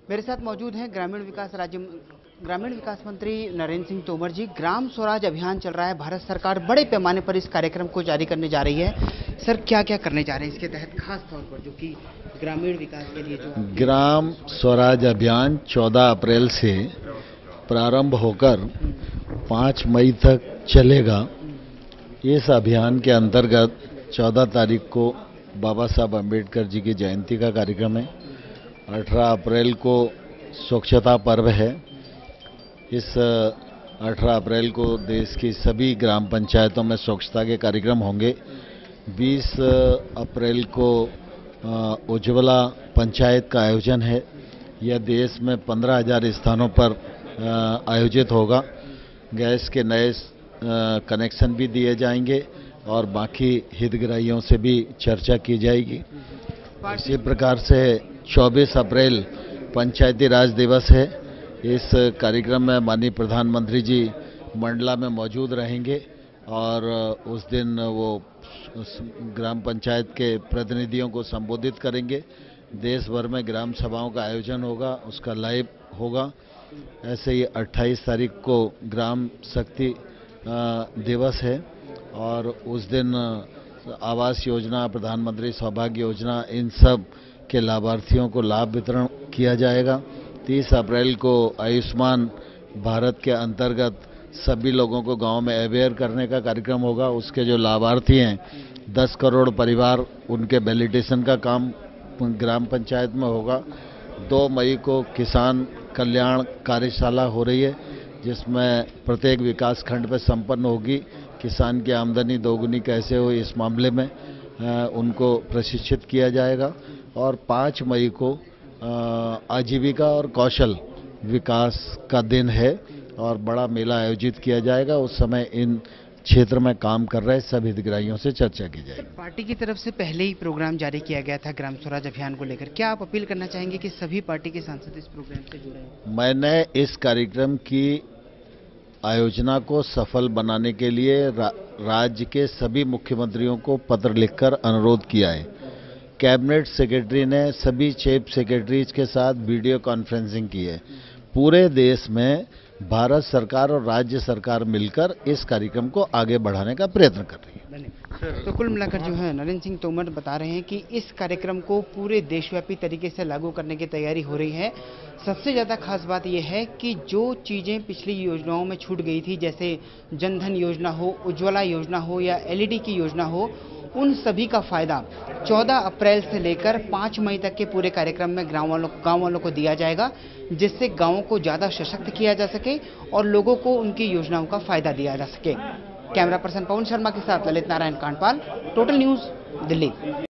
मेरे साथ मौजूद हैं ग्रामीण विकास मंत्री नरेंद्र सिंह तोमर जी। ग्राम स्वराज अभियान चल रहा है, भारत सरकार बड़े पैमाने पर इस कार्यक्रम को जारी करने जा रही है। सर, क्या क्या करने जा रहे हैं इसके तहत, खास तौर पर जो कि ग्रामीण विकास के लिए? जो ग्राम स्वराज अभियान 14 अप्रैल से प्रारंभ होकर 5 मई तक चलेगा। इस अभियान के अंतर्गत 14 तारीख को बाबा साहब अम्बेडकर जी की जयंती का कार्यक्रम है। 18 अप्रैल को स्वच्छता पर्व है। इस 18 अप्रैल को देश की सभी ग्राम पंचायतों में स्वच्छता के कार्यक्रम होंगे। 20 अप्रैल को उज्ज्वला पंचायत का आयोजन है। यह देश में 15,000 स्थानों पर आयोजित होगा। गैस के नए कनेक्शन भी दिए जाएंगे और बाकी हितग्राहियों से भी चर्चा की जाएगी। इसी प्रकार से 24 अप्रैल पंचायती राज दिवस है। इस कार्यक्रम में माननीय प्रधानमंत्री जी मंडला में मौजूद रहेंगे और उस दिन वो ग्राम पंचायत के प्रतिनिधियों को संबोधित करेंगे। देश भर में ग्राम सभाओं का आयोजन होगा, उसका लाइव होगा। ऐसे ही 28 तारीख को ग्राम शक्ति दिवस है और उस दिन आवास योजना, प्रधानमंत्री सौभाग्य योजना, इन सब के लाभार्थियों को लाभ वितरण किया जाएगा। 30 अप्रैल को आयुष्मान भारत के अंतर्गत सभी लोगों को गांव में अवेयर करने का कार्यक्रम होगा। उसके जो लाभार्थी हैं 10 करोड़ परिवार, उनके वैलिडेशन का काम ग्राम पंचायत में होगा। 2 मई को किसान कल्याण कार्यशाला हो रही है, जिसमें प्रत्येक विकास खंड पर संपन्न होगी। किसान की आमदनी दोगुनी कैसे हो, इस मामले में उनको प्रशिक्षित किया जाएगा। और 5 मई को आजीविका और कौशल विकास का दिन है और बड़ा मेला आयोजित किया जाएगा। उस समय इन क्षेत्र में काम कर रहे सभी हितग्राहियों से चर्चा की जाएगी। पार्टी की तरफ से पहले ही प्रोग्राम जारी किया गया था ग्राम स्वराज अभियान को लेकर, क्या आप अपील करना चाहेंगे कि सभी पार्टी के सांसद इस प्रोग्राम से जुड़े? मैंने इस कार्यक्रम की आयोजना को सफल बनाने के लिए राज्य के सभी मुख्यमंत्रियों को पत्र लिखकर अनुरोध किया है। कैबिनेट सेक्रेटरी ने सभी चीफ सेक्रेटरीज के साथ वीडियो कॉन्फ्रेंसिंग की है। पूरे देश में भारत सरकार और राज्य सरकार मिलकर इस कार्यक्रम को आगे बढ़ाने का प्रयत्न कर रही है। तो कुल मिलाकर जो है नरेंद्र सिंह तोमर बता रहे हैं कि इस कार्यक्रम को पूरे देशव्यापी तरीके से लागू करने की तैयारी हो रही है। सबसे ज़्यादा खास बात यह है कि जो चीज़ें पिछली योजनाओं में छूट गई थी, जैसे जनधन योजना हो, उज्ज्वला योजना हो या एलईडी की योजना हो, उन सभी का फायदा 14 अप्रैल से लेकर 5 मई तक के पूरे कार्यक्रम में गांव वालों को दिया जाएगा, जिससे गांवों को ज़्यादा सशक्त किया जा सके और लोगों को उनकी योजनाओं का फायदा दिया जा सके। कैमरा पर्सन पवन शर्मा के साथ ललित नारायण कांडपाल, टोटल न्यूज़, दिल्ली।